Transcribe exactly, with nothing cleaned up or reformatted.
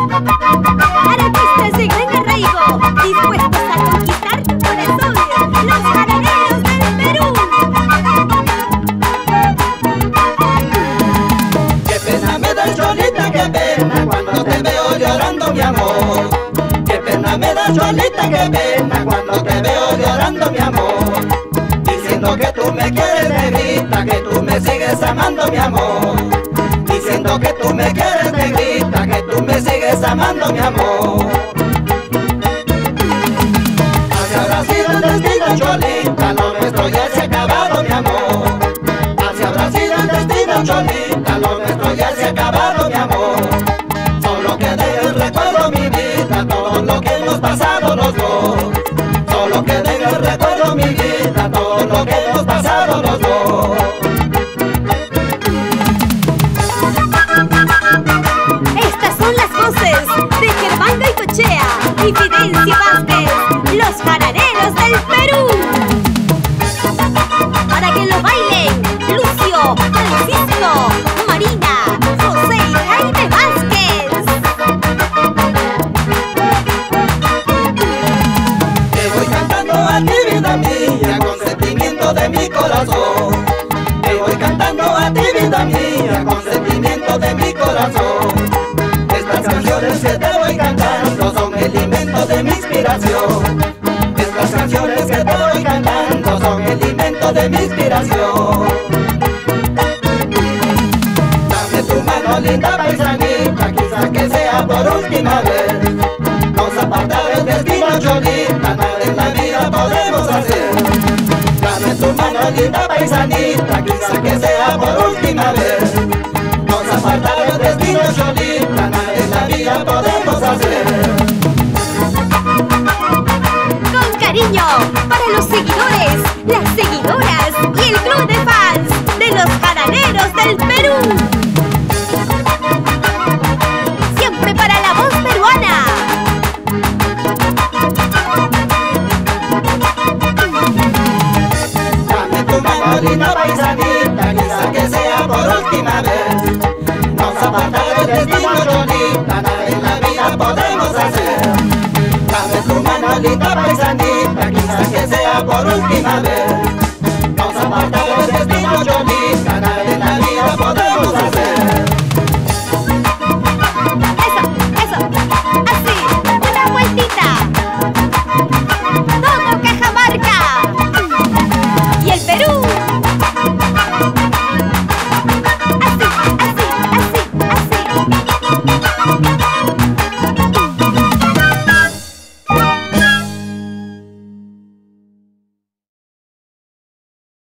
Artistas de gran arraigo, dispuestos a conquistar tu corazón, los jaraneros del Perú. Qué pena me da, Cholita, qué pena cuando te veo llorando, mi amor. Qué pena me da, Cholita, qué pena cuando te veo llorando, mi amor. Diciendo que tú me quieres, negrita, que tú me sigues amando, mi amor. Diciendo que tú me quieres, negrita, que tú me sigues amando, mi amor. Así habrá sido el destino, Cholita, lo nuestro ya se ha acabado, mi amor. Así habrá sido el destino, Cholita, lo nuestro ya se ha acabado, mi amor. Solo queda en el recuerdo, mi vida, todo lo que hemos pasado los dos. Solo queda en el recuerdo, mi vida, todo lo que hemos pasado los dos. Estas son las voces de Germán Goicoechea y Fidencio Vázquez, los jaraneros del Perú. Para que lo bailen Lucio, Francisco, Marina, José y Jaime Vázquez. Te voy cantando a ti, vida mía, con sentimiento de mi corazón. Te voy cantando a ti, vida mía, con sentimiento de mi corazón. Estas canciones que te voy cantando son el invento de mi inspiración. Estas canciones que te voy cantando son el invento de mi inspiración. Dame tu mano, linda paisanita, quizá que sea por última vez. Nos aparta del destino, Cholita, nada en la vida podemos hacer. Dame tu mano, linda paisanita, quizá que sea por última vez. Nos aparta del destino, Cholita, nada en la vida podemos hacer. Con cariño para los seguidores, las seguidoras y el club de fans de los jaraneros del Perú. Siempre para la voz peruana. Dame tu mano, linda paisanita, quizá que sea por última vez. Nos aparta del destino, Cholita, nada en la vida podemos hacer. Dame tu mano, linda paisanita, quizá que sea por última vez.